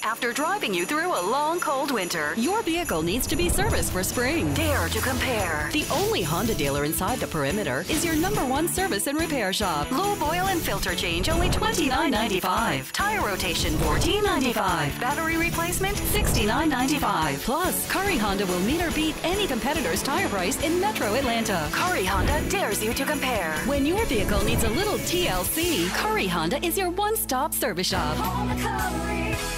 after driving you through a long, cold winter. Your vehicle needs to be serviced for spring. Dare to compare. The only Honda dealer inside the perimeter is your #1 service and repair shop. Low oil and filter change, only $29.95. Tire rotation, $14.95. Battery replacement, $69.95. Plus, Curry Honda will meet or beat any competitor's tire price in Metro Atlanta. Curry Honda dares you to compare. When your vehicle needs a little TLC, Curry Honda is your one-stop service shop. Home Recovery.